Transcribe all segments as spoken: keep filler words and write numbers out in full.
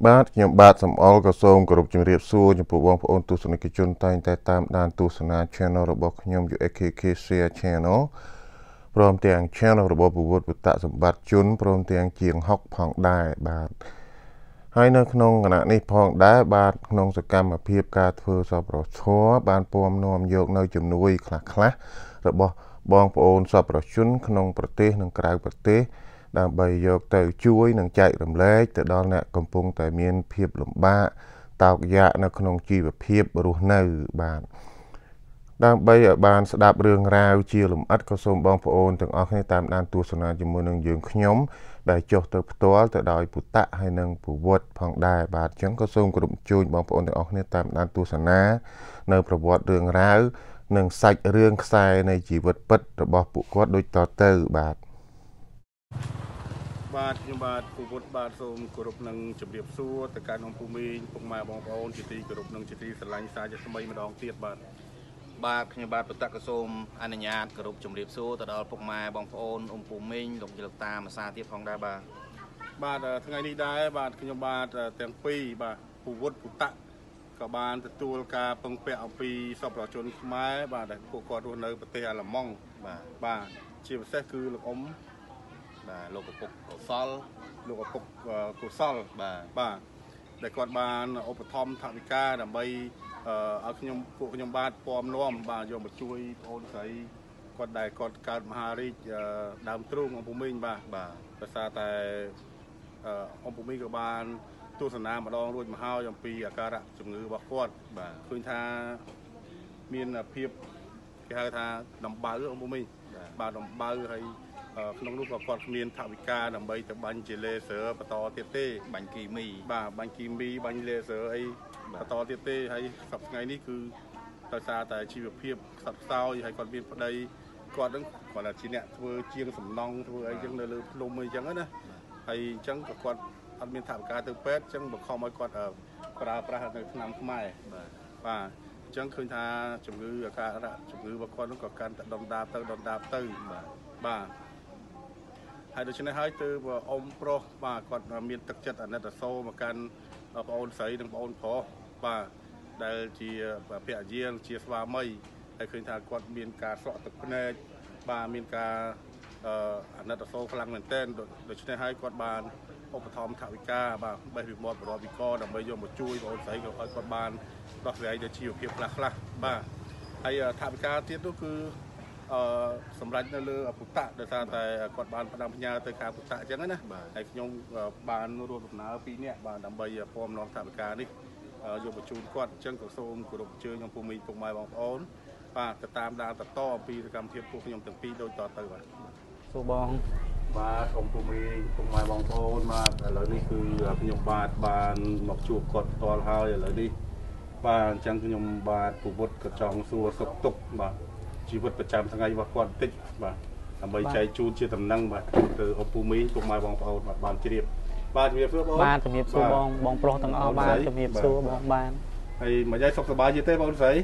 បាទខ្ញុំបាទសំអល់ក៏សូមគោរពជម្រាបសួរចំពោះបងប្អូនទស្សនិកជនតែងតែតាមដានទស្សនា Channel របស់ខ្ញុំ យូ អេ ខេ ខេ Share Channel ព្រមទាំង Channel របស់ពវត្តពុទ្ធសម្បត្តិជនព្រមទាំងជាងហុកផងដែរបាទហើយនៅក្នុងគណៈនេះផងដែរបាទក្នុងសកម្មភាពការធ្វើសប្បុរសធម៌បានពំនាំយកនៅជំនួយខ្លះៗរបស់បងប្អូនសប្បុរសជនក្នុងប្រទេសនិងក្រៅប្រទេសដើម្បីយកទៅជួយនិងចែករំលែកទៅដល់អ្នកកំពុងតែមានភាពលំបាកតោកយ៉ាកនៅក្នុងជីវភាពរស់នៅបាទដើម្បីឲ្យបានស្ដាប់រឿងរ៉ាវជាលម្អិតក៏សូមបងប្អូនទាំងអស់គ្នាតាមដានទស្សនាជាមួយនឹងយើងខ្ញុំដែលចុះទៅផ្ទាល់ទៅដោយពុទ្ធៈហើយនិងពវត្តផងដែរបាទអញ្ចឹងក៏សូមគោរពអញ្ជើញបងប្អូនទាំងអស់គ្នាតាមដានទស្សនានៅប្រវត្តិរឿងរ៉ាវនិងសាច់រឿងខ្សែនៃជីវិតពិតរបស់ពួកគាត់ដូចតទៅបាទបាទខ្ញុំបាទពវត្តបាទសូមគោរពនឹងជម្រាបសួរទៅកាន់អង្គភូមិពុកម៉ែបងប្អូនជាទីគោរពនឹងជាទីស្រឡាញ់សាជាថ្មីម្ដងទៀតបាទបាទខ្ញុំបាទបតកសូមអនុញ្ញាតគោរពជម្រាបសួរទៅដល់ពុកម៉ែបងប្អូនអង្គភូមិលោកលោកតាភាសាទៀតផងដែរបាទបាទថ្ងៃនេះដែរបាទខ្ញុំបាទទាំងពីរបាទពវត្តពុតៈក៏បានទទួលការពឹងពាក់អំពីសប្បុរសជនខ្មែរបាទដែលពួកគាត់រស់នៅប្រទេសអាល្លឺម៉ង់បាទបាទជាពិសេសគឺលោកអ៊ំបាទលោកឪពុកកុសលលោកឪពុកកុសលបាទបាទដែលគាត់បានឧបត្ថម្ភថវិកាដើម្បីឲ្យខ្ញុំពួកខ្ញុំបាទពំនាំបាទយកមកជួយបងអូនស្រីគាត់ដែលគាត់កើតមហារាជដើមទ្រូងអង្គភូមិបាទបាទដោយសារតែអង្គភូមិក៏បានទស្សនាម្ដងរួចមកហើយអំពីអាការៈជំងឺរបស់គាត់បាទឃើញថាមានភាពគេហៅថាដំបៅអង្គភូមិបាទដំបៅហើយក្នុងនោះក៏គាត់មានថវិកាដើម្បីទៅបាញ់ជាលេសឺបន្តទៀតទេបាញ់គីមីបាទបាញ់គីមីបាញ់លេសឺអីបន្តទៀតទេហើយសប្តាហ៍ថ្ងៃនេះគឺដោយសារតែជីវភាពខ្សត់ខ្សោយហើយគាត់មានប្តីគាត់នឹងគាត់ថាជាអ្នកធ្វើជាងសំណង់ធ្វើអីចឹងនៅលើភ្នំអីចឹងណាហើយអញ្ចឹងក៏គាត់អត់មានថវិកាទៅពេទ្យអញ្ចឹងបង្ខំឲ្យគាត់ប្រើប្រាស់នៅថ្នាំខ្មែរបាទបាទអញ្ចឹងឃើញថាជំងឺអាការៈជំងឺរបស់គាត់នោះក៏កាន់តែដុនដាបទៅដុនដាបទៅបាទបាទហើយដូច្នេះហើយទើបអ៊ំប្រុសបាទគាត់មានទឹកចិត្តអាណិតអាសូរមកកាន់បងប្អូនស្រីនិងបងប្អូនប្រុសបាទដែលជាភរិយាជាស្វាមីហើយឃើញថាគាត់មានការស្រក់ទឹកភ្នែកបាទមានការអាណិតអាសូរខ្លាំងមែនទែនដូច្នេះហើយគាត់បានឧបត្ថម្ភថវិកាបាទបេះពីមាត់បរិបវិកដើម្បីយកមកជួយបងប្អូនស្រីក៏ឲ្យគាត់បានដោះស្រាយទៅជីវភាពខ្លះខ្លះបាទហើយថវិកាទៀតនោះគឺអឺសម្រាប់នៅលើពុទ្ធៈដោយសារតែគាត់បានផ្ដាំផ្ញើទៅខាងពុទ្ធៈអញ្ចឹងណាហើយខ្ញុំបានរួមដំណើរពីរនាក់បាទដើម្បីពំនាំថវិកានេះយកបញ្ជូនគាត់អញ្ចឹងក៏សូមគោរពអញ្ជើញអង្គភូមិពុកម៉ែបងប្អូនបាទទៅតាមដានបន្តអំពីសកម្មភាពពួកខ្ញុំទាំងពីរដូចតទៅបាទសួរបងបាទអង្គភូមិពុកម៉ែបងប្អូនបាទឥឡូវនេះគឺខ្ញុំបាទបានមកជួបគាត់ផ្ទាល់ហើយឥឡូវនេះបាទអញ្ចឹងខ្ញុំបាទពវត្តក៏ចង់សួរសុខទុក្ខបាទជីវិតប្រចាំថ្ងៃរបស់គាត់បន្តិចបាទដើម្បីចែកជូនជាដំណឹងបាទទៅអពុមីពុកម៉ែបងប្អូនបាទបានជ្រាបបាទជំរាបសួរបងបាទជំរាបសួរបងបងប្រុសទាំងអស់បាទជំរាបសួរបងបានហើយមកយាយសុខសប្បាយទេបងស្រី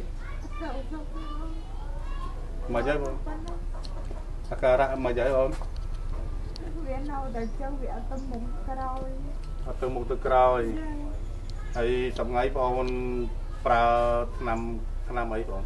មកយាយបងអាការៈមកយាយបងវានៅតែចឹងវាអត់ទៅមុខក្រោយអត់ទៅមុខទៅក្រោយហើយសម្ងាយបងប្រើឆ្នាំឆ្នាំអីបង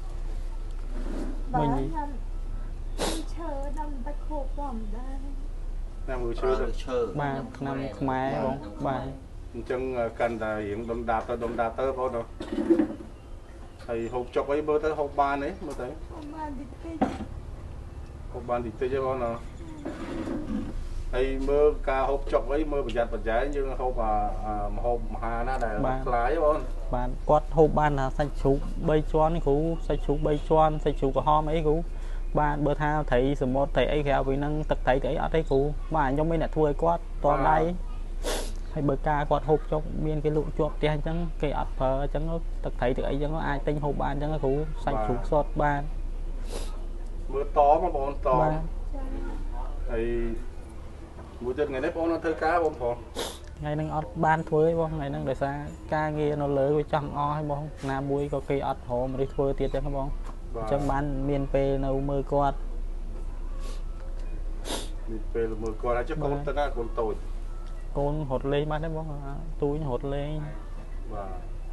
បាទខ្ញុំឈើដល់តែខូបផងដែរណាមើលឈើឈើបាទឆ្នាំខ្មែរបងបាទអញ្ចឹងកាន់តែរៀងដុនដាបទៅដុនដាបទៅបងទៅហើយហូបចុកអីមើលទៅហូបបានទេមើលទៅហូបបានតិចតិចហូបបានតិចតិចទេបងណាហើយមើលការហូបចុកអីមើលប្រយ័ត្នប្រយែងយើងហូបអាមហូបមហាណាដែលខ្លាយបងបាទគាត់ហូបបានថាសាច់ជ្រូកបីជាន់នេះគ្រូសាច់ជ្រូកបីជាន់សាច់ជ្រូកក្រហមអីគ្រូបាទបើថាត្រីសមុទ្រត្រីអីក្រៅពីហ្នឹងទឹកត្រីទៅអីអត់ទេគ្រូបាទខ្ញុំមានអ្នកធ្វើឲ្យគាត់តដៃហើយបើការគាត់ហូបចុកមានគេលក់ជាប់ផ្ទះអញ្ចឹងគេអត់ប្រើអញ្ចឹងទឹកត្រីទឹកអីអញ្ចឹងអាចទិញហូបបានអញ្ចឹងគ្រូសាច់ជ្រូកសុទ្ធបានមើលតមកបងតហើយមួយទៀតថ្ងៃនេះបងនៅធ្វើការបងប្រុសថ្ងៃហ្នឹងអត់បានធ្វើទេបងថ្ងៃហ្នឹងដោយសារការងារនៅលើវាចង់អស់ហើយបងណាមួយក៏គេអត់រមរិះធ្វើទៀតចឹងបងអញ្ចឹងបានមានពេលនៅមើលគាត់មានពេលមើលគាត់ហើយចុះកូនទៅណាកូនតូច con hột lên bán đấy bóng túi hột lên và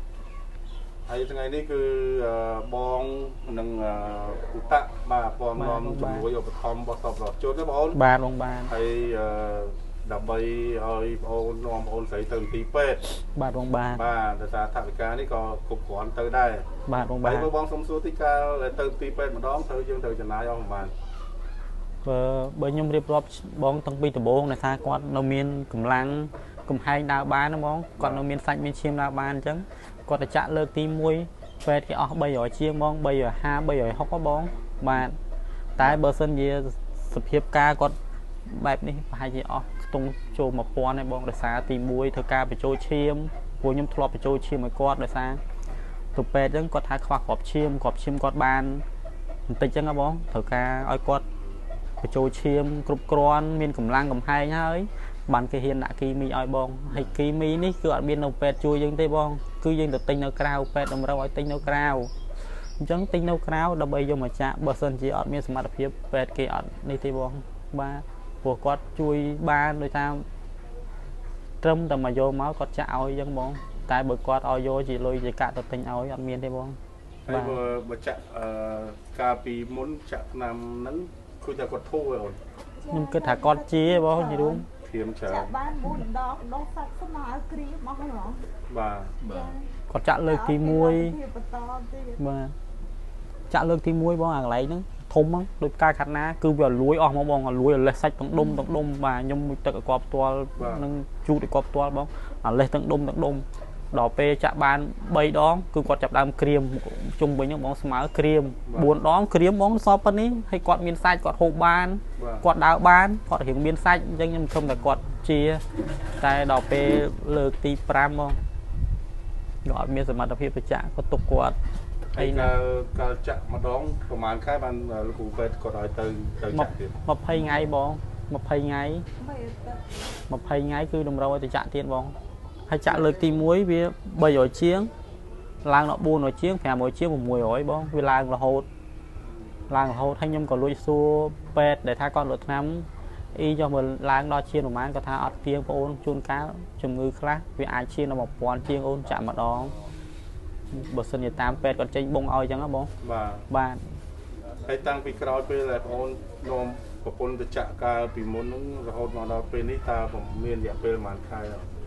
hay ngàyនេះគឺបងនឹងឧតៈបាទពំនាំជាមួយឧបត្ថម្ភរបស់សពរដ្ឋជនណាបងបាទបងបាទហើយដើម្បីឲ្យបងនាំបងស្រីទៅទីពេទ្យបាទបងបាទបាទដោយសារថវិកានេះក៏គ្រប់គ្រាន់ទៅដែរបាទបងបាទហើយបងសុំសួរទីកាលទៅទីពេទ្យម្ដងត្រូវយើងត្រូវចំណាយអស់ប្រហែលបើបើខ្ញុំរៀបរាប់បងតាំងពីដំបូងដោយសារគាត់នៅមានកម្លាំងកំហែងដើរបានណាបងគាត់នៅមានសាច់មានឈាមដើរបានអញ្ចឹងគាត់ទៅចាក់លើកទីមួយពេទ្យគេអស់បីរយជាងបងបីរយហាវបីរយហុកបងបាទតែបើសិនជាសភាពការគាត់បែបនេះប្រហែលជាអស់ខ្ទង់ចូលមួយពាន់ឯងបងដោយសារទីមួយធ្វើការបញ្ចូលឈាមព្រោះខ្ញុំធ្លាប់បញ្ចូលឈាមឲ្យគាត់ដោយសារទៅពេទ្យអញ្ចឹងគាត់ថាខ្វះគ្រាប់ឈាមគ្រាប់ឈាមគាត់បានបន្តិចអញ្ចឹងហ៎បងត្រូវការឲ្យគាត់បញ្ចូលឈាមគ្រប់គ្រាន់មានកម្លាំងកំហែងហើយបានគេហ៊ានដាក់គីមីឲ្យបងហើយគីមីនេះគឺអត់មាននៅពេទ្យជួយយើងទេបងគឺយើងទៅទិញនៅក្រៅពេទ្យតម្រូវឲ្យទិញនៅក្រៅអញ្ចឹងទិញនៅក្រៅដើម្បីយកមកចាក់បើសិនជាអត់មានសមត្ថភាពពេទ្យគេអត់នេះទេបងបាទព្រោះគាត់ជួយបានដោយតាមត្រឹមតែមកយកមកគាត់ចាក់ឲ្យអញ្ចឹងបងតែបើគាត់ឲ្យយកជាលុយជាកាក់ទៅទិញឲ្យអត់មានទេបងហើយបើបើចាក់អឺកាលពីមុនចាក់ឆ្នាំហ្នឹងគឺថាគាត់ធូរហើយអូនខ្ញុំគិតថាគាត់ជាបងយីរួមធៀមច្រើនចាក់បានបួនដងដងសាច់ស្មើគ្រីមអស់ហ្មងបាទបាទគាត់ចាក់លើកទីមួយបាទចាក់លើកទីមួយបងអាកន្លែងហ្នឹងធំហ្នឹងដូចផ្កាខាត់ណាគឺវាលួយអស់មកបងលួយលេសសាច់ទាំងដុំទាំងដុំបាទខ្ញុំមួយទឹកឲ្យគាត់ផ្ទាល់នឹងជូតឲ្យគាត់ផ្ទាល់បងអាលេសទាំងដុំទាំងដុំដល់ពេលចាក់បានបីដងគឺគាត់ចាប់ដើមក្រៀមជុំវិញហ្នឹងបងស្មើក្រៀមបួនដងក្រៀមបងសពប៉ុណ្នេះហើយគាត់មានសាច់គាត់ហូបបានគាត់ដើរបានគាត់រៀងមានសាច់អញ្ចឹងខ្ញុំខំតែគាត់ជាតែដល់ពេលលើកទីប្រាំបងគាត់អត់មានសមត្ថភាពទៅចាក់គាត់ទុកគាត់ហើយកាលកាលចាក់ម្ដងប្រហែលខែបានលោកគ្រូពេទ្យគាត់ឲ្យទៅទៅចាក់ទៀតยี่สิบថ្ងៃបងยี่สิบថ្ងៃยี่สิบថ្ងៃគឺតម្រូវឲ្យទៅចាក់ទៀតបងហើយចាក់លើកទីមួយវាបីរយជាងឡើងដល់បួនរយជាងប្រាំរយជាង៦រយបងវាឡើងរហូតឡើងរហូតហើយខ្ញុំក៏លួចសួរពេទ្យដែលថាគាត់លក់ថ្នាំអ៊ីចុះមើលឡើងដល់ឈាមប្រហែលគាត់ថាអត់ទៀងបងអូនជួនកាលជំងឺខ្លះវាអាចឈាមដល់mộtពាន់ជាងអូនចាក់ម្ដងបើសិនជាតាមពេទ្យគាត់ចេញបងឲ្យអញ្ចឹងហ៎បងបាទបាទហើយតាំងពីក្រោយពេលដែលបងអូននាំប្រពន្ធទៅចាក់កាលពីមុនហ្នឹងរហូតមកដល់ពេលនេះតើមានរយៈពេលប្រហែលខែ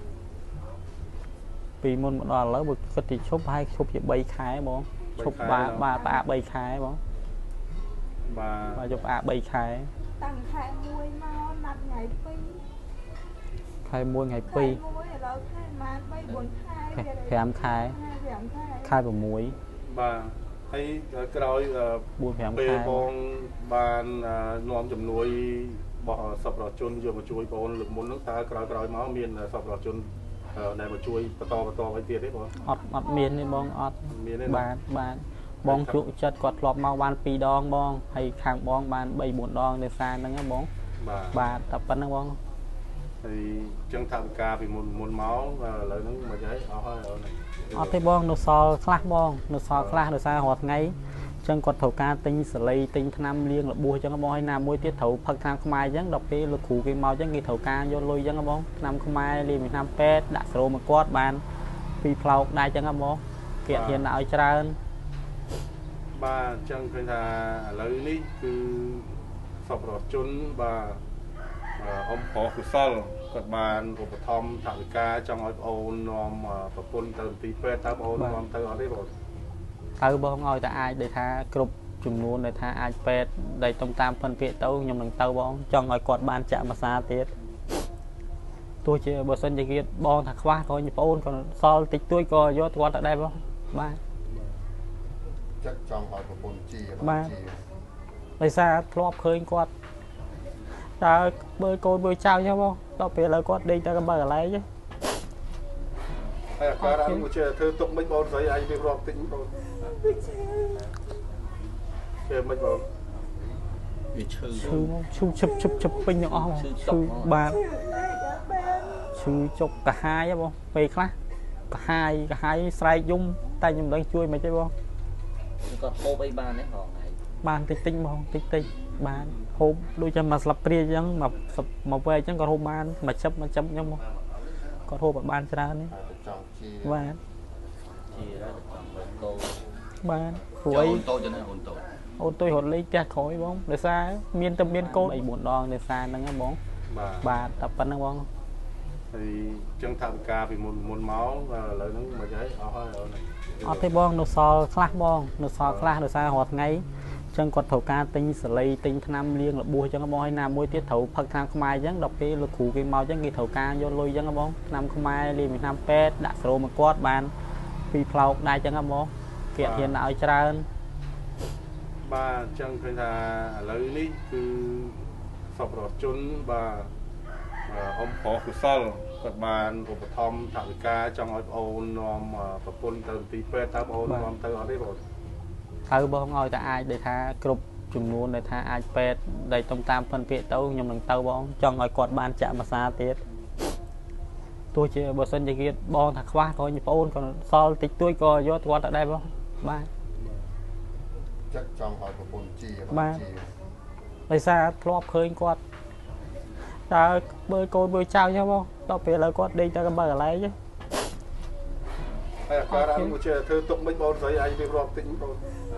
ពីមុនមកដល់ឥឡូវបើគិតទីឈប់ហើយឈប់ជាបីខែបងឈប់បាទបាទផ្អាកបីខែបងបាទបាទយកផ្អាកបីខែតាំងខែមួយមកណាត់ថ្ងៃពីរខែមួយថ្ងៃពីរខែមួយឥឡូវខែម៉ានបីបួនខែប្រាំខែខែ6 បាទហើយក្រោយបួនប្រាំខែពេលបងបាននាំជំនួយរបស់សប្បុរសជនយកមកជួយបងលើកមុនហ្នឹងតើក្រោយក្រោយមកមានសប្បុរសជនដែលមកជួយបន្តបន្តឲ្យទៀតទេបងអត់អត់មានទេបងអត់មានទេបាទបាទបងជក់ចិត្តគាត់ធ្លាប់មកបានពីរដងបងហើយខាងបងបានបីបួនដងនៅសារហ្នឹងណាបងបាទតែប៉ុណ្្នឹងបងហើយចឹងថាវិការពីមុនមុនមកឥឡូវហ្នឹងមិនហើយអស់ហើយអត់ទេបងនៅសល់ខ្លះបងនៅសល់ខ្លះដោយសាររាល់ថ្ងៃចឹងគាត់ត្រូវការទិញសលៃទិញថ្នាំលាងរបួសចឹងបងហើយណាមួយទៀតត្រូវផឹកថ្នាំខ្មែរចឹងដល់ពេលលោកគ្រូគេមកចឹងគេត្រូវការយកលុយចឹងបងថ្នាំខ្មែរលាងថ្នាំពេទ្យដាក់ស្រូមកគាត់បានពីផ្លោកដែរចឹងបងគេអត់ហ៊ានដាក់ឲ្យច្រើនបាទអញ្ចឹងឃើញថាឥឡូវនេះគឺសប្បុរសជនបាទអមប្រកុសលគាត់បានឧបត្ថម្ភថវិកាចង់ឲ្យបងអូននាំប្រពន្ធទៅទីពេទ្យតើបងអូននាំទៅអត់ទេបងទៅបងឲ្យតែអាចដែលថាគ្រប់ចំនួនដែលថាអាចពេទ្យដែលទំតាមពិនពាក្យទៅខ្ញុំនឹងទៅបងចង់ឲ្យគាត់បានចាក់មួយសាទៀតទោះជាបើសិនជាគេបងថាខ្វះក៏បងអូនក៏សល់តិចតួចក៏យកគាត់ទៅដែរបងបាទចិត្តចង់ឲ្យប្រពន្ធជាបាទដោយសារធ្លាប់ឃើញគាត់តើបើកូនបើចៅចឹងបងដល់ពេលឥឡូវគាត់ដេកតែកំបើកន្លែងទេហើយអាការហ្នឹងជាធ្វើទុកមិនបងស្រីអាចរៀបរាប់តិចបងគេមិនបងវាឈឺឈឺឈឺឈឹបឈឹបឈឹបពេញទាំងអស់ឈឺបាទឈឺចុកកាហាយបងពេលខ្លះកាហាយកាហាយស្រែកយំតែខ្ញុំមិនដឹងជួយមិនទេបងគាត់ហូបអីបានទេបងបានតិចតិចបងតិចតិចបានហូបដូចចាំមកស្លាបព្រាអញ្ចឹងមកមកវែកអញ្ចឹងក៏ហូបបានមកជិបមកជិបអញ្ចឹងបងគាត់ហូបឲ្យបានច្រើននេះចង់ជាបាទជាដល់កូនបាទព្រោះអូអីនតូចចឹងណាអូនតូចអូនទុយរត់លេងផ្ទះក្រោយបងដោយសារមានតែមានកូន3 4ដងដោយសារហ្នឹងបងបាទបាទតែប៉ុណ្្នឹងបងហើយចឹងថាវិការពីមុនមុនមកឥឡូវហ្នឹងមិនហើយអស់ហើយអូនអត់ទេបងនៅសល់ខ្លះបងនៅសល់ខ្លះដោយសាររាល់ថ្ងៃចឹងគាត់ត្រូវការទិញសលៃទិញថ្នាំលាងរបួសចឹងបងហើយណាមួយទៀតត្រូវផឹកថ្នាំខ្មែរចឹងដល់ពេលលោកគ្រូគេមកចឹងគេត្រូវការយកលុយចឹងបងថ្នាំខ្មែរលាងថ្នាំពេទ្យដាក់ស្រូមកគាត់បានពីផ្លោកដែរចឹងបងគេអត់ហ៊ានដាក់ឲ្យច្រើនបាទអញ្ចឹងឃើញថាឥឡូវនេះគឺសពរដ្ឋជនបាទអ៊ំប្រុសកុសលគាត់បានឧបត្ថម្ភថវិកាចង់ឲ្យបងអូននាំប្រពន្ធទៅទីពេទ្យតើបងអូននាំទៅអត់ទេបងទៅបងឲ្យតែអាចដែលថាគ្រប់ចំនួនដែលថាអាចពេទ្យដែលតាមតាមphânពាក្យទៅខ្ញុំនឹងទៅបងចង់ឲ្យគាត់បានចាក់ភាសាទៀតទោះជាបើសិនជាគេបងថាខ្វះក៏បងអូនក៏សល់តិចតួចក៏យកគាត់ទៅដែរបងបាទចិត្តចង់ឲ្យប្រពន្ធជាបាទដោយសារធ្លាប់ឃើញគាត់តើមើលកូនមើលចៅចឹងបងដល់ពេលឥឡូវគាត់ដេកតែកំបើកន្លែងចឹងហើយអាការហ្នឹងជាធ្វើទុកមិនបងស្រីអាចរៀបរាប់តិចបង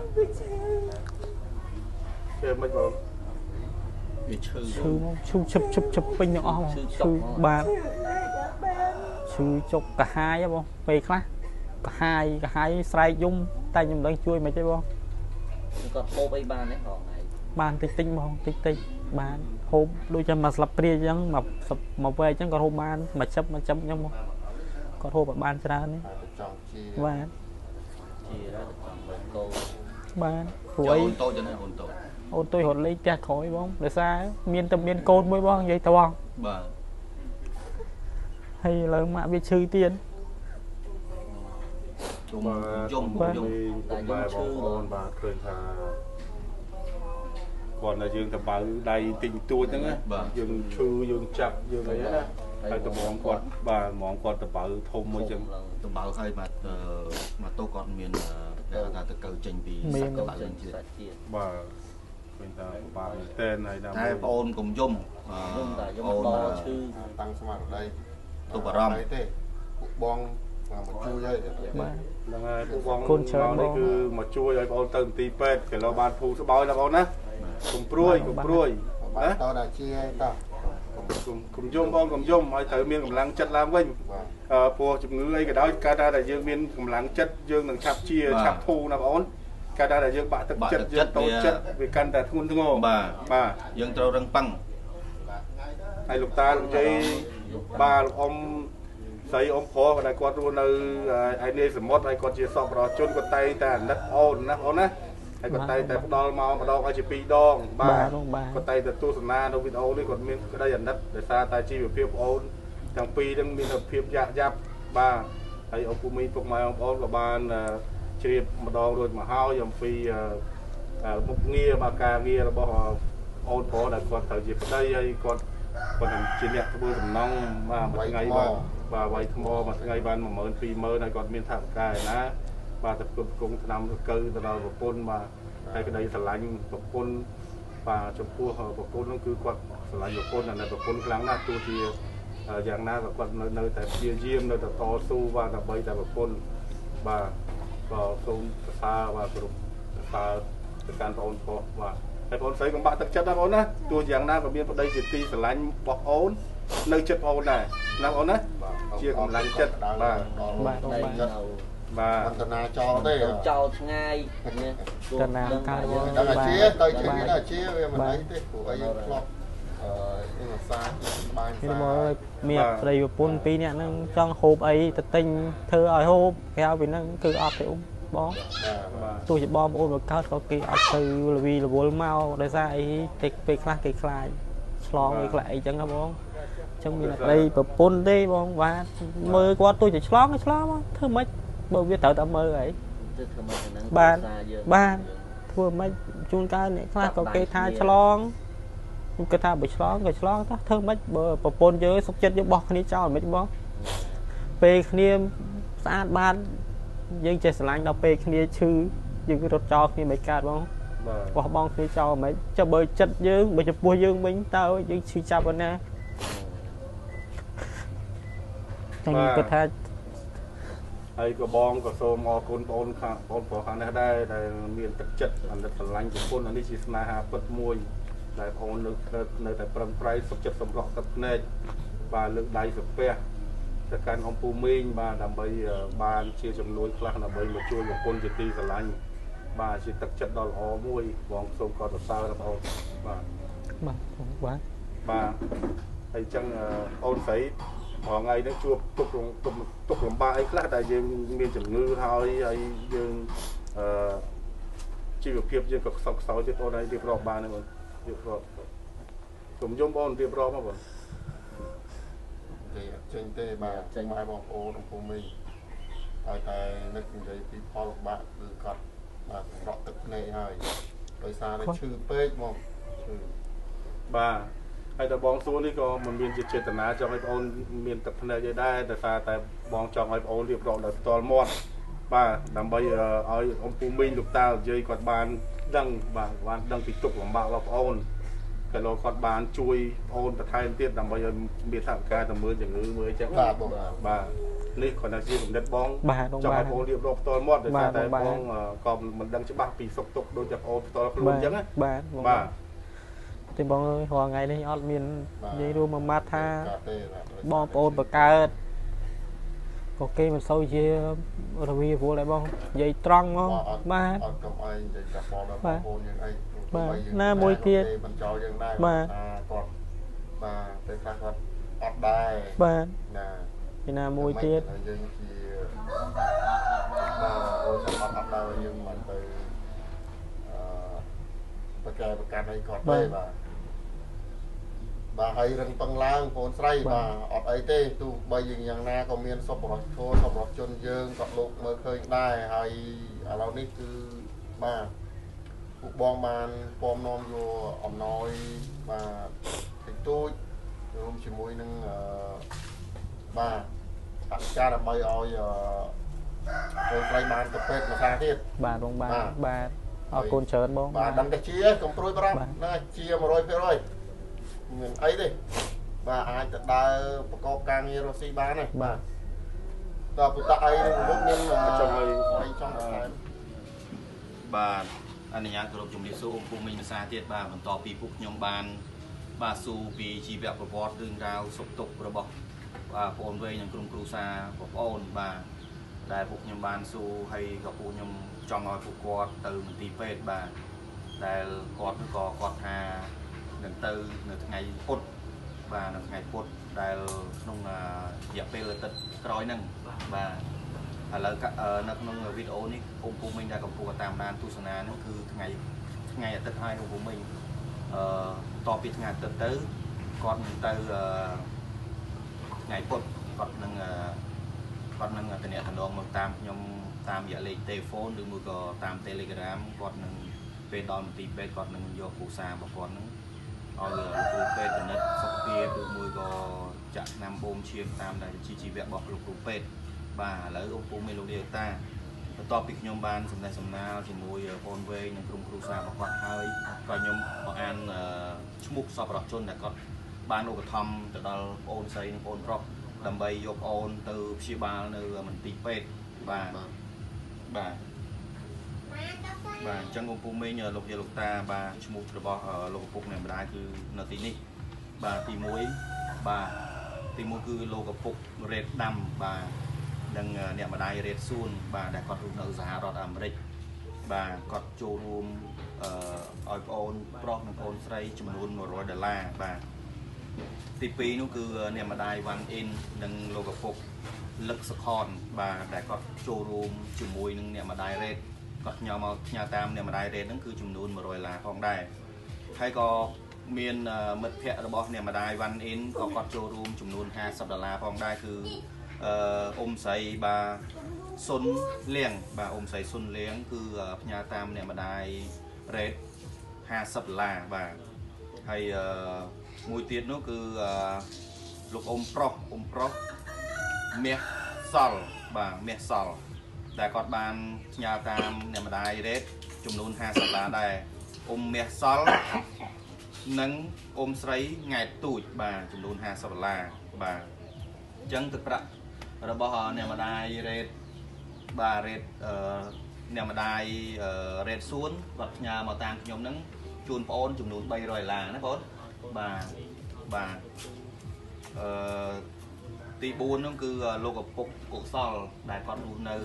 គេមិនបងវាឈឺឈឺមកឈឺឈឹបឈឹបឈឹបពេញទាំងអស់បងឈឺបាទឈឺចុកកាហាយបងពេលខ្លះកាហាយកាហាយស្រែកយំតែខ្ញុំដឹងជួយមិនទេបងគាត់ហូបអីបានទេហងហើយបានតិចតិចបងតិចតិចបានហូបដូចចាំមកស្លាប់ព្រាអញ្ចឹងមកមកវែកអញ្ចឹងគាត់ហូបបានមកជិបមកជិបអញ្ចឹងបងគាត់ហូបឲ្យបានច្រើននេះចង់ជាបាទជាដល់កូនបាទព្រោះអីអូនតូចចឹងណាអូនតូចអូនទុយរត់លេងផ្ទះក្រោយបងដោយសារមានតែមានកូនមួយបងនិយាយទៅបងបាទហើយឡើងមកវាឈឺទៀតជុំយំយំតែបាទបងប្អូនបាទឃើញថាគាត់នៅយើងទៅបើដៃទិញទួចហ្នឹងណាយើងឈឺយើងចាប់យើងអីណាហើយតំងគាត់បាទហ្មងគាត់ទៅបើធំមួយចឹងទៅបើឲ្យបាទមកតោគាត់មានគេថាទៅកើចេញពីសាច់កបៅវិញទៀតបាទឃើញថាបាទតែនហើយដល់តែបងអូនកុំយំយំតែយំអូនបោឈឺតាំងស្មារតីទៅបារម្ភទេពួកបងមកជួយឲ្យបាទហ្នឹងហើយពួកបងនេះគឺមកជួយឲ្យបងអូនទៅទីពេទ្យគេឡោបានធូរស្បើយណាបងណាកុំព្រួយកុំព្រួយបាទណាតើដល់ជាតើកុំកុំយំបងកុំយំឲ្យត្រូវមានកម្លាំងចិត្តឡើងវិញបាទអឺព្រោះជំងឺអីក៏ដោយកើតតែយើងមានកម្លាំងចិត្តយើងនឹងឆាប់ជាឆាប់ធូរណាបងអូនកើតតែយើងបាក់ទឹកចិត្តយើងតូចចិត្តវាកាន់តែធ្ងន់ធ្ងរបាទបាទយើងត្រូវរឹងប៉ឹងហើយលោកតាលោកជ័យបាទលោកអ៊ំស្រីអ៊ំប្រុសដែលគាត់រស់នៅឯនេះសមុទ្រហើយគាត់ជាសពរដ្ឋជនគាត់តែងតែអាណិតអូនណាបងអូនណាហើយគាត់តែងតែផ្ដល់មកម្ដងឲ្យជាពីរដងបាទគាត់តែងតែទស្សនានៅវីដេអូនេះគាត់មានក្តីអាណិតដោយសារតែជីវភាពបងអូនទាំងពីរហ្នឹងមានភាពយ៉ាក់យ៉ាប់បាទហើយឪពុកមីពុកម៉ែបងប្អូនក៏បានជ្រាបម្ដងរួចមកហើយអំពីមុខងារបាទការងាររបស់អូនប្រុសដែលគាត់ត្រូវជាប្តីហើយគាត់គាត់នឹងជាអ្នកធ្វើដំណងបាទមួយថ្ងៃបាទបាទវាយថ្មមួយថ្ងៃបានមួយម៉ឺនពីរម៉ឺនហើយគាត់មានថវិកាឯណាបាទទៅគ្រប់គ្រងឆ្នាំទៅកើទៅដល់ប្រពន្ធបាទហើយក្តីស្រឡាញ់ប្រពន្ធបាទចំពោះប្រពន្ធនោះគឺគាត់ស្រឡាញ់ប្រពន្ធតែប្រពន្ធខ្លាំងណាស់ទោះជាយ៉ាងណាក៏គាត់នៅនៅតែព្យាយាមនៅតែតស៊ូបាទដើម្បីតែប្រពន្ធបាទក៏សូមសរសើរបាទគ្រប់សរសើរទៅកាន់បងប្អូនប្រុសបាទហើយបងស្រីកុំបាក់ទឹកចិត្តណាបងណាទោះយ៉ាងណាក៏មានប្តីជាទីស្រឡាញ់របស់អូននៅចិត្តអូនដែរណាបងណាជាកម្លាំងចិត្តបាទបាទបងបាទបាទអន្តនាចោលទេចោលឆ្ងាយតណាកើតបងដល់អាបាទជាទៅជាមានអាជាវាមិនអីទេព្រោះអីយើងធ្លាប់អឺអ៊ីងសាបាយមានសាមកមានប្តីប្រពន្ធពីរនាក់ហ្នឹងចង់ហូបអីទៅទិញធ្វើឲ្យហូបគេឲ្យពីហ្នឹងគឺអត់ទេអ៊ំបងបាទទោះជាបងប្អូនមកកើតក៏គេអត់ទៅលវីរវល់មកដោយសារអីតិចពេលខ្លះគេខ្លាចឆ្លងអីខ្លះអីចឹងណាបងអញ្ចឹងមានប្តីប្រពន្ធទេបងបាទមើលគាត់ទោះជាឆ្លងក៏ឆ្លងធ្វើម៉េចបើវាត្រូវតែមើលអីទៅធ្វើមកហ្នឹងបាទបាទធ្វើម៉េចជួនកាលអ្នកខ្លះក៏គេថាឆ្លងខ្ញុំគិតថាបើឆ្លងក៏ឆ្លងតោះធ្វើម៉េចបើប្រពន្ធយើងសុខចិត្តយើងបោះគ្នាចោលមិនបងពេលគ្នាស្អាតបានយើងចេះស្រឡាញ់ដល់ពេលគ្នាឈឺយើងរត់ចោលគ្នាមិនកើតបងបាទបោះបង់គ្នាចោលមិនចុះបើចិត្តយើងបើចំពោះយើងវិញតើយើងឈឺចាប់ប៉ុណ្ណាច anh cứ tha ហើយក៏បងក៏សូមអរគុណបងខាងបងប្រុសខាងនេះដែរដែលមានទឹកចិត្តអាណិតស្រឡាញ់ប្រពន្ធអានេះជាស្នេហាពិតមួយដែលបងនៅនៅតែប្រឹងប្រែងសុខចិត្តសម្រក់ទឹកភ្នែកបាទលើកដៃសំពះទៅកាន់អំពូមីងបាទដើម្បីបានជាចំនួនខ្លះដើម្បីមកជួយប្រពន្ធជាទីស្រឡាញ់បាទជាទឹកចិត្តដ៏ល្អមួយបងសូមកោតសរសើរបងបាទបាទបាទបាទហើយចឹងអូនស្រី ថ្ងៃនេះជួបទុកទុកទុកលំបាកអីខ្លះដែលយើងមានជំងឺហើយហើយយើងអឺជីវភាពយើងក៏ខ្សោយខ្សោយទៀតបងឯងរៀបរាប់បានទេបងរៀបរាប់គុំយំបងរៀបរាប់មកបងទេអត់ចេញទេបាទចេញមកបងប្អូនក្នុងភូមិហើយតែនឹកនិយាយពីផលលំបាកគឺគាត់បាទរកទឹកភ្នែកហើយដោយសារតែឈឺពេកមកឈឺបាទ ហើយតែបងសួរនេះក៏មិនមានជាចេតនាចង់ឲ្យបងអូនមានទឹកភ្នែកអីដែរតែថាតែបងចង់ឲ្យបងអូនរៀបរាប់ដល់ផ្ទាល់មាត់បាទដើម្បីឲ្យអំពូមីងលោកតានិយាយគាត់បានដឹងបាទបានដឹងពីទុកលំបាករបស់បងអូនក៏លោកគាត់បានជួយបងអូនបន្ថែមទៀតដើម្បីឲ្យមានថវិកាទៅមើលជំងឺមើលអីចឹងបាទបាទនេះគាត់ថាជាគំនិតបងចង់ឲ្យបងអូនរៀបរាប់ផ្ទាល់មាត់ដោយសារតែបងក៏មិនដឹងច្បាស់ពីសុខទុក្ខដូចតែបងអូនផ្ទាល់ខ្លួនចឹងណាបាទបាទ thì bọn ơi hòa ngày đây ọt miền dây ru mà mát tha bọn ôn và cao có cây mà sâu chia rồi vì vô lại bọn dây trăng không ba ba na môi tiết ba ba thì na môi tiết bà hay rừng băng lang phồn say bà ọt ấy tê tu bây giờ nhàng na có miên sop bọt thô sop bọt chôn dương cọt lục mơ khơi đai hay à lâu ní cứ bà cuộc bom bàn bom non vô ẩm nói bà thịt tôi rồi chỉ mùi nâng bà tặng cha là bay oi rồi play bàn tập phết mà xa thiết bà đông bà bà ở côn trơn bông bà đăng cái chia cầm trôi bà nó chia mà rồi phê rồi ấy đi và ai tự đa có càng như Rossi bán này bà và phụ ta ấy một nhân trong người trong bà anh nhà cửa trong địa số của mình xa tiết bà còn tỏ vì phục nhóm ban bà su vì chỉ việc của bọt đường rào sụp tục rồi bọc và ôn về những công cụ xa của ôn bà đại phục nhóm ban su hay gặp phụ nhóm trong ngồi phục quạt từ một tí phết bà đại quạt có quạt hà nâng từ nửa ngày phút và nửa ngày phút đại nông dẹp phê là tật trói nâng và là nâng nông video này ông của mình đã cầm phụ tạm đàn tu sân nó cứ ngày ngày ở tật hai ông của mình to biết ngày tật tới còn từ ngày phút còn nâng còn nâng tình hệ thành đoàn một tam nhóm tam giả lịch telephone được mua có tam telegram còn nâng về đòn một tí về còn nâng vô phụ xa và còn nâng ở phụ phê tình hệ sọc kia được mua có chặt nam bôm chiêm tam là chi chi vẹn bọc lục phụ phê và lấy ông phụ mình lục điều ta topic nhóm ban sầm này sầm nào thì mua con về những công cụ xa và còn hơi còn nhóm họ ăn chmuk sọp đọc chôn là còn ban ô thăm từ đó ôn xây ôn rock đầm bay dục ôn từ chi ba nơi mình tì phê và bà bà trong ông phụ mình nhờ lục giờ lục ta bà chmuk từ bỏ ở lục phục này mà cứ nó tí ní bà tì muối bà tì muối cứ lô gặp phục red đầm bà đang nè mà đai red sun bà đã có rung nợ giá đọt Americ bà có châu room iPhone Pro iPhone Three chùm luôn một rồi đờ la bà tê pê nó cứ nè mà đai van in đang lô gặp phục lực sắc hòn bà đã có châu room chùm mùi nâng nè mà đai red có nhà mà nhà tam nè mà đai red nó cứ chùm luôn một rồi là không đai hay có miền mật phẹ rồi bỏ nè mà đai van in có có châu room chùm luôn hai sập đờ la không đai cứ ôm say bà xuân liềng bà ôm say xuân liềng cứ nhà tam này mà đài red ha sập là và hay mùi tiết nó cứ lục ôm pro ôm pro mẹ sal bà mẹ sal đại còn bàn nhà tam này mà đài red chùm luôn ha sập là đây ôm mẹ sal nắng ôm say ngày tuổi bà chùm luôn ha sập là bà chân thực ra rồi bỏ nè mà đai rệt bà rệt nè mà đai rệt xuống vật nhà mà tàng nhóm nắng chuồn ôn chùm nút bay rồi là nó bốn bà bà tí bốn nó cứ logo phục cổ sol đại con luôn nơi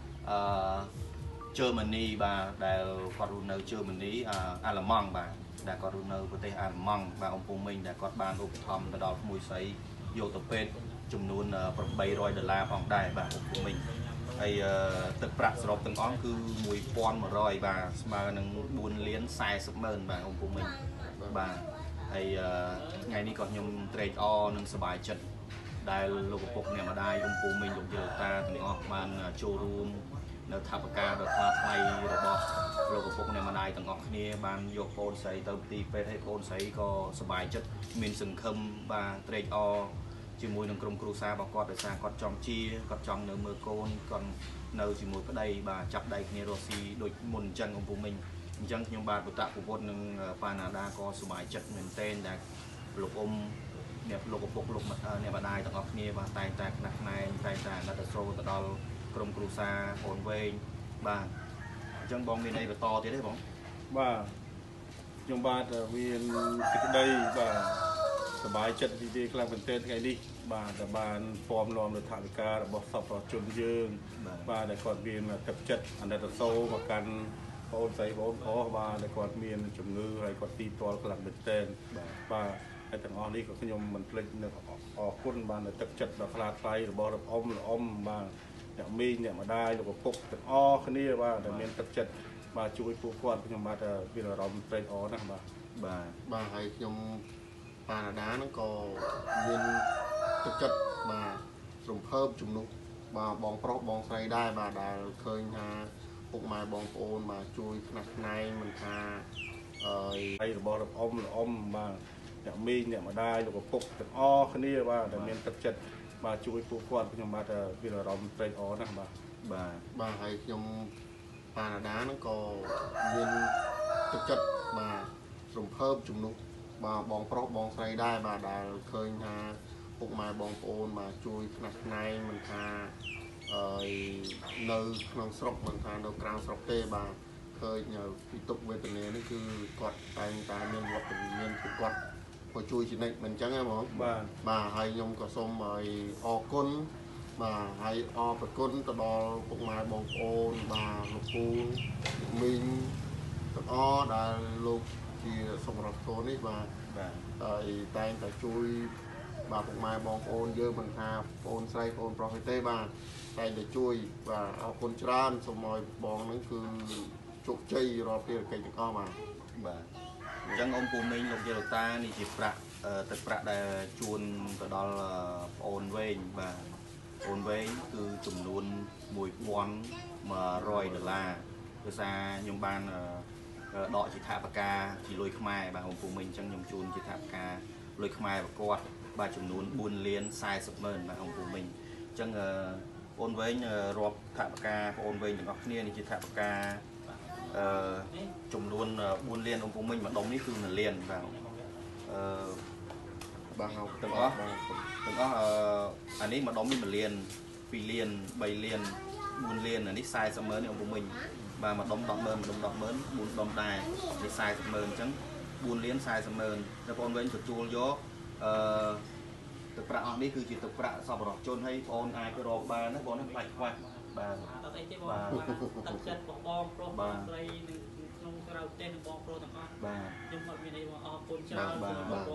Germany bà đại con luôn nơi Germany Alemang bà đại con luôn nơi của tây Alemang bà ông Phùng Minh đại con ban ục thom từ đó mùi sấy vô tập bên chùm nút bay rồi đờ la phòng đại bà ông Phùng Minh hayตึก ប្រាក់ សរុប ទាំង អស់ គឺ một nghìn một trăm បាទ ស្មើ នឹង bốnលានสี่สิบម៉ឺន បាទ ông ពូមិញ បាទ ហើយ ថ្ងៃ នេះ ក៏ ខ្ញុំ ត្រេកអរ និង សប្បាយ ចិត្ត ដែល លោក ឪពុក អ្នក ម្ដាយ ông ពូមិញ លោក យាយ តា ទាំង អស់ បាន ចូល រួម នៅ ថវិកា ដ៏ ថ្លាថ្លៃ របស់ លោក ឪពុក អ្នក ម្ដាយ ទាំង អស់ គ្នា បាន យក កូន ស្រី ទៅ ទី ពេទ្យ ហើយ កូន ស្រី ក៏ សប្បាយ ចិត្ត មាន សង្ឃឹម បាទ ត្រេកអរ ជាមួយ នឹង ក្រុម គ្រួសារ របស់ គាត់ ដោយ សារ គាត់ ចង់ ជា គាត់ ចង់ នៅ មើល កូន គាត់ នៅ ជាមួយ ប្តី បាទ ចាប់ ដៃ គ្នា រស់ ស៊ី ដូច មុន អញ្ចឹង ông ពូមិញ អញ្ចឹង ខ្ញុំ បាទ ពុទ្ធពពុទ្ធ នឹង ប៉ាណាដា ក៏ សប្បាយ ចិត្ត មែនទែន ដែល លោក អ៊ំ អ្នក លោក ឪពុក លោក អ្នក ម្ដាយ ទាំង អស់ គ្នា បាទ តែង តែ ខ្នះ ខ្នែង តែង តែ អាណិត អាសូរ ទៅ ដល់ ក្រុម គ្រួសារ អូន វែង បាទ អញ្ចឹង បង មាន អី បន្ត ទៀត ទេ បងបាទ ខ្ញុំ បាទ មាន សេចក្តី បាទ សប្បាយ ចិត្ត ទី ទី ខ្លាំង មែនទែន ថ្ងៃ នេះ បាទ បាន ពំនាំ នៅ ថវិកា របស់ សព ជន យើង បាទ ដែល គាត់ មាន ទឹក ចិត្ត អាណិត អាសូរ មក កាន់ បងស្រី បងប្រុស បាទ ដែល គាត់ មាន ជំងឺ ហើយ គាត់ ទី ទាល់ ខ្លាំង មែនទែន បាទ ហើយ ទាំង អស់ នេះ ក៏ ខ្ញុំ មិន ភ្លេច នៅ អរគុណ បាទ នៅ ទឹក ចិត្ត ដ៏ ថ្លាថ្លៃ របស់ លោក អ៊ំ លោក អ៊ំ បាទ អ្នក មីង អ្នក ម្ដាយ លោក ឪពុក ទាំង អស់ គ្នា បាទ ដែល មាន ទឹក ចិត្ត បាទ ជួយ ពួក គាត់ ខ្ញុំ បាទ មាន អារម្មណ៍ ត្រេកអរ ណាស់ បាទបាទបាទ ហើយ ខ្ញុំ ប៉ាណាដា ហ្នឹង ក៏ មាន ទឹក ចិត្ត បាទ រំភើប ជំនួស បាទ បង ប្រុស បង ស្រី ដែរ បាទ ដែល ឃើញ ថា ពុក ម៉ែ បង ប្អូន បាទ ជួយ ខ្នះ ខ្នែង មិន ថា អឺរបស់ លោក អ៊ំ លោក អ៊ំ បាទ អ្នក មីង អ្នក ម្ដាយ លោក ឪពុក ទាំង អស់ គ្នា បាទ ដែល មាន ទឹក ចិត្ត បាទ ជួយ ពួក គាត់ ខ្ញុំ បាទ មាន អារម្មណ៍ ត្រេកអរ ណាស់ បាទបាទបាទ ហើយ ខ្ញុំ ប៉ាណាដា ហ្នឹង ក៏ មាន ទឹក ចិត្ត បាទ រំភើប ជំនួស បាទ បង ប្រុស បង ស្រី ដែរ បាទ ដែល ឃើញ ថា ពុក ម៉ែ បង ប្អូន បាទ ជួយ ខ្នះ ខ្នែង មិន ថា អឺ នៅ ក្នុង ស្រុក មិន ថា នៅ ក្រៅ ស្រុក ទេ បាទ ឃើញ ពី ទុក វេទនា នេះ គឺ គាត់ តែង តែ មាន វត្តមាន ពួក គាត់ ក៏ ជួយ ជានិច្ច មិន អញ្ចឹង ហ៎ បងបាទបាទ ហើយ ខ្ញុំ ក៏ សូម ឲ្យ អរគុណ បាទ ហើយ អរប្រគុណ ទៅ ដល់ ពុក ម៉ែ បង ប្អូន បាទ លោក ពូ មីង ទាំង អស់ ដែល លោក ជា សម្រាប់ ធន នេះ បាទបាទហើយ តែង តែ ជួយ បាទ ពុក ម៉ែ បង ប្អូន យើង មិន ថា ប្អូន ស្រី ប្អូន ប្រុស ទេ បាទ តែង តែ ជួយ បាទ អរគុណ ច្រើន សូម ឲ្យ បង ហ្នឹង គឺ ជោគជ័យ រាល់ ភារកិច្ច ទាំង អស់ បាទបាទ អញ្ចឹង ông ពូមីង លោក យាយ លោក តា នេះ ជា ប្រាក់ ទឹក ប្រាក់ ដែល ជួន ទៅ ដល់ ប្អូន វែង បាទ ប្អូន វែង គឺ ចំនួន một nghìn một trăm ដុល្លារ ដោយសារ ខ្ញុំ បាន ដក ជា ថវិកា ជា លុយ ខ្មែរ បាទ ông ពូមីង អញ្ចឹង ខ្ញុំ ជូន ជា ថវិកា លុយ ខ្មែរ របស់ គាត់ បាទ ចំនួន bốnលានสี่สิบម៉ឺន បាទ ông ពូមីង អញ្ចឹង ប្អូន វែង រាប់ ថវិកា ប្អូន វែង ទាំង អស់ គ្នា នេះ ជា ថវិកា អឺ ចំនួន bốnលាន ông ពូមីង ម្ដុំ នេះ គឺ មួយលាន បាទ អឺបាទទាំង អស់ ទាំង អស់ អា នេះ ម្ដុំ នេះ មួយលាន ពីរលាន បីលាន bốnលាន អា នេះ สี่สิบម៉ឺន នេះ ông ពូមីង បាទ ម្ដុំ ដប់ម៉ឺន ម្ដុំ ដប់ម៉ឺន bốn ដុំ ដែរ នេះ สี่สิบម៉ឺន អញ្ចឹង bốnលាន สี่สิบម៉ឺន តែ បង វែង ទទួល យក អឺ ទឹក ប្រាក់ អស់ នេះ គឺជា ទឹក ប្រាក់ សប្បុរសជន ហើយ បង អាច ទៅ រក បាន ណា បង នេះ ខ្លាច ខ្វះ បាទអត់អីទេ បង បាទ ទឹក ចិត្ត របស់ បង ប្រុស បង ស្រី ក្នុង ក្រៅ ប្រទេស និង បង ប្រុស ទាំង អស់បាទខ្ញុំ អត់ មាន អី បង អរគុណ ច្រើន បង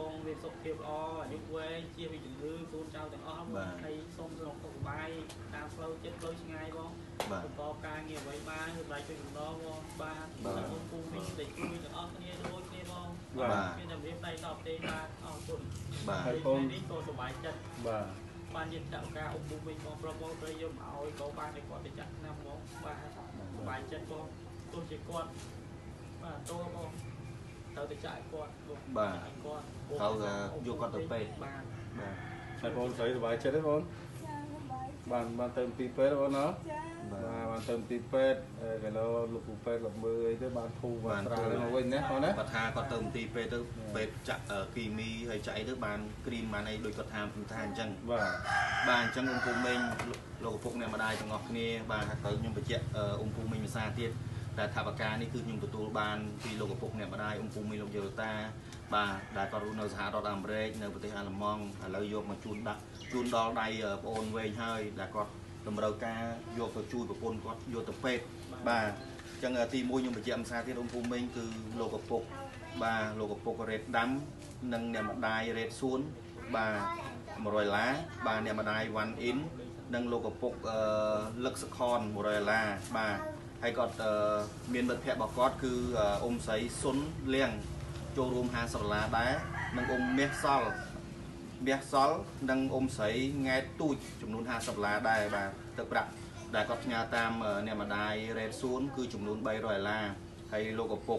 មាន សុខភាព ល្អ អាយុ វែង ជៀស ពី ជំងឺ កូន ចៅ ទាំង អស់ ហើយ សូម សុខ សុខ បាយ តាម ផ្លូវ ចិត្ត ផ្លូវ ឆ្ងាយ បង បន្ត ការ ងារ អ្វី បាន សម្រាប់ ជួយ កំដរ បង បាទ បាទ បង ពូមីង ដែល ជួយ ទាំង អស់ គ្នា ដូច គ្នា បងបាទមាន តែ រៀប ដៃ ដល់ ទេ បាទ អរគុណបាទហើយបង នេះ ក៏ សប្បាយ ចិត្តបាទបានយកថវិកា អ៊ំ ពូមីង បង ប្រុស បង ស្រី យក មក ឲ្យ ក៏ បាន ឲ្យ គាត់ ទៅ ចាក់ ឆ្នាំ បង បាទ សប្បាយ ចិត្ត បង ទោះ ជា គាត់ បាទ តោះ បង ត្រូវ ទៅ ចាក់ ឲ្យ គាត់ បងបាទឲ្យ គាត់ត្រូវ យក គាត់ ទៅ ពេទ្យបាទបាទហើយ បង ស្រី សប្បាយ ចិត្ត ទេ បងចាសប្បាយ bạn bạn tôm tí pet đó nó và bạn tôm tí pet cái nó lục pet là mười tới bạn thu và ra lên nó quên nhé con đấy và tha có tôm tí pet tới pet chặt ở kỳ mi hay chạy tới bàn cream mà này đôi có tham than chân và bàn chân ông phụ minh lô phục này mà đai cho ngọc kia bàn tới nhưng mà chuyện ông phụ minh xa tiếtแต่ทาบการนี่คือยุงตัวบานที่โลกภพเนี่ยมาได้องค์ภูมิโลกเยอรตาบาได้ก็รู้ในสหรัฐอเมริกในประเทศอัลมองแล้วโยกมาจูนดักจูนดอลได้โอนเวงให้แต่ก็ตำรวจการโยกตัวจูนกับคนก็โยกตัวเป็ดบาจังที่มวยยุงไปเจียมซาที่องค์ภูมิคือโลกภพบาโลกภพเรดดำนั่งเนี่ยมาได้เรดซูนบามารอยล้าบาเนี่ยมาได้วันอินนั่งโลกภพเล็กสคอนมารอยล้าบาhay còn miền đất hẹp bảo cốt cứ ôm sấy xuân liền cho rùm hà sờ lá đá nâng ôm mét sol mét sol nâng ôm sấy ngay tui chủng nôn hà sờ lá đá và tập đặt đại cốt nhà tam nè mà đài red xuống cứ chủng nôn bay rồi là hay logo phục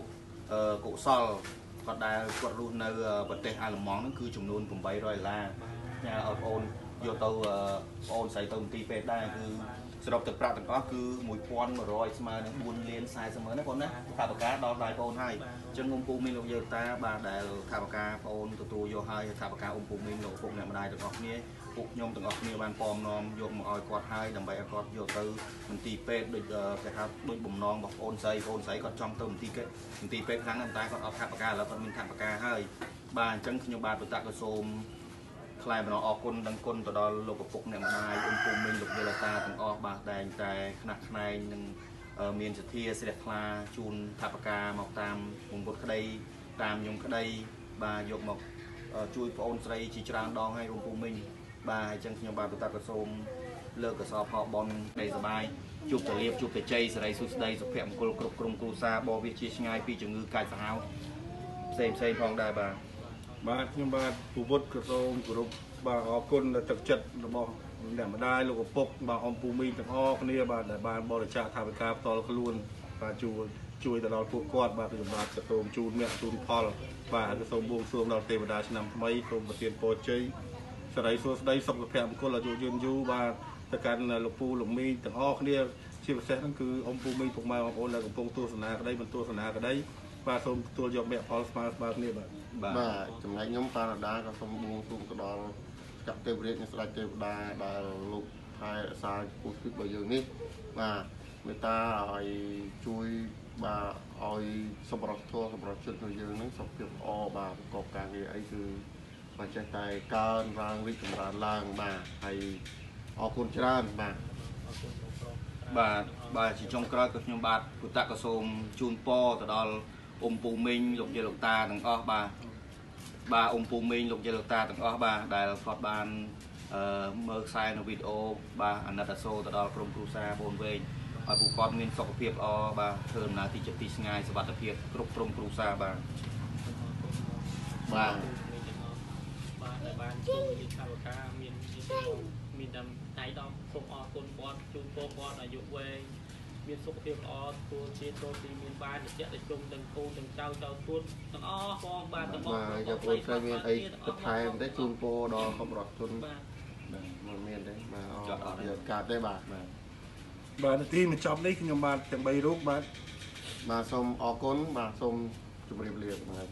cụ sol còn đại cốt luôn nơi vật thể hai là món nó cứ chủng nôn cùng bay rồi là nhà ở ôn vô tàu ôn sấy tông ti pet đa cứสำหรับตึกปราตึกก็คือมวยพวนมารอยสมาเนี่ยบุญเลี้ยนสายเสมอนะคนนะทาปากาดอลได้โอนให้จนองค์ปูมิโลเยตาบาดได้ทาปากาโอนตัวตัวโยให้ทาปากาองค์ปูมิโลพวกเนี่ยมาได้ตึกออกนี้พวกยมตึกออกนี้บานปอมนอมโยมออยกอดให้ดำใบกอดโยตือมันตีเป็ดโดยนะครับโดยบุ่มนองบอกโอนใส่โอนใส่กอดจอมตึมตีเกมันตีเป็ดครั้งน้ำตาก็เอาทาปากาแล้วก็มีทาปากาให้บานจังขยมบาดตัวตากระโซมคลายมันออกคนดังคนตัวดอลโลกปุกเนี่ยมาได้องค์ปูมิหลุดเวลาตาถึงออกบาดแดงแต่ขนาดในหนึ่งเมียนจะเทียเสด็จคลาจูนทาปากาหมอกตามมุงบดคดีตามยงคดีบายกหมอกช่วยพระองค์ใส่จีจางดองให้องค์ปูมิบาให้จังขยมบาดตัวตากระโซมเลิกกระสอบพอบอลในสบายจุบจะเรียบจุบจะใจสไลสุดได้สุดแผงกรุบกรุบกรุบกรุซาบอวิชิชง่ายปีจะงือกายสาวเซมเซมพองได้บาบาขยมบาดผู้บดกระโซมกรุบบาออกคนตึกจัดระบบเนี่ยมาได้ลูกปกบาอมปูมีตึกออกเนี่ยบาแต่บาบริจาคทาปากาตอลขลุ่นบาจูช่วยตลอดพวกกอดบาคือบากระโซมจูนเนี่ยจูนพอลบากระโซมบวงสรวงเราเทวดาชนำไม่ตรงประเทศโปรเจย์สไลด์ส่วนสไลด์สองกระแพงคนเราจูยืนยูบาตะการลูกปูลูกมีตึกออกเนี่ยชีวิตแท้นั่นคืออมปูมีพวกมาอมโอนแล้วกับพวกตัวสนาก็ได้มันตัวสนาก็ได้บาสมตัวยกแบบพอลสมาร์บาเนี่ยบาบาจำนายยมปาราดาก็สมบูรณ์สูงกระดองจับเทวเรียนในสไลด์เทวดาดาลูกไทยสายพูดคุยบ่อยอย่างนี้มาเมตาไอช่วยบาไอสมรสทัวสมรสชุดตัวอย่างนั้นสมเพียบอบาประกอบการไอคือมาใจใจการรางวิจารณ์ล่างมาไอออกคนชรามาบาบาจีจงกระกับยมบาปุตตะกระโสมจูนปอตะดอลองปูมิงหลกเยลตาต่างอ้อบาบาองปูมิงหลกเยลตาต่างอ้อบาได้ฟอดบานเมื่อไซน์ในวิดีโอบาอันดัตโซตะดอลกรมครูซาบนเวงบาผู้กอบเงินสกปรกอบาเทิมนาที่จะตีง่ายสวัสดิเพียรกรมกรมครูซาบาบาบาในบ้านช่วงมีชาวกามีมีดำไทยดำส่งออกคนบอลจูนโปบอลอายุเวงมีสุขภาพอ่อนตัวเชียร์ตัวทีมีบ้านเด็กๆจุ่มดังโคดังเจ้าเจ้าตุ้นดังอ้อฟองบ้านดังอ้อมาจะพูดใครมีไอ้ตะไคร้ได้จูนโปดอขบรอดจนมันเมียนได้มาเอาเดือดกาดได้บาทมาบาที่มันจอบได้ขยมบาจังใบรูปบามาสมออกก้นมาสมจุบเรียบเรียบมา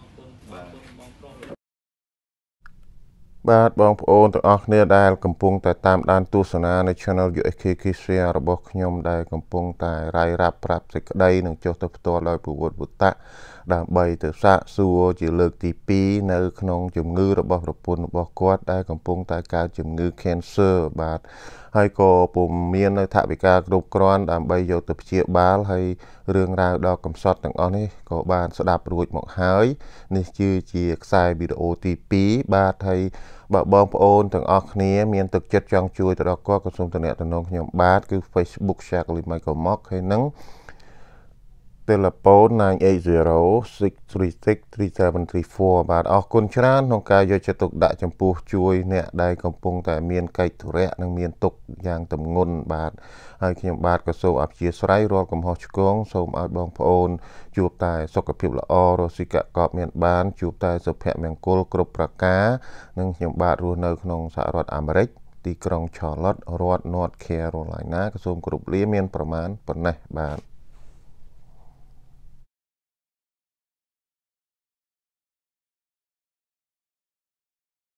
บาดบองโอนตัวออกเนี่ยได้กำปงแต่ตามด้านตัวสนาในช่อง ยู เอ เค เค ซี ระบบขยมได้กำปงแต่รายรับปรับสิกได้หนึ่งโจทย์ตัวลอยผู้บดบุตตะดามใบเตสะสัวจีเลิกตีปีในขนมจุ่มงือระบบระปุนระบบกวดได้กำปงแต่การจุ่มงือแคนเซอร์บาดให้ก็ปุ่มเมียนในถาบิกากรุบกรอนดามใบโยตเชียบาลให้เรื่องราวดอกกำซอดต่างอันนี้ก็บานสดับรวยหมกหายนี่ชื่อเจียกไซวิดีโอตีปีบาดให้บะบองโอนต่างออกนี้เมียนตึกจัดจองช่วยแต่เราก็กระทรวงตเนตนงขยมบาดคือ Facebook แชร์ลิไมเคิลม็อกให้นังเทเลโฟน nine eight zero six three six three seven three four บาทออกคนชนะนองกายจะตกดะจำปูช่วยเนี่ยได้กำปงแต่เมียนไก่ถุเระนังเมียนตกอย่างต่ำงนบาทให้ขยมบาทกระโซอับเชียสไรรอกับหอชกงสมอัดบองโอนจูบตายสกปรกละอโรสิกะกอบเมียนบานจูบตายสแผะเมียงโกลกรบประกานังขยมบาทรัวเนอขนงสหรัฐอเมริกទីក្រុង Charlotte រដ្ឋ North Carolina ក៏សូមគោរពលាមានប្រមាណប៉ុណ្ណេះបាទ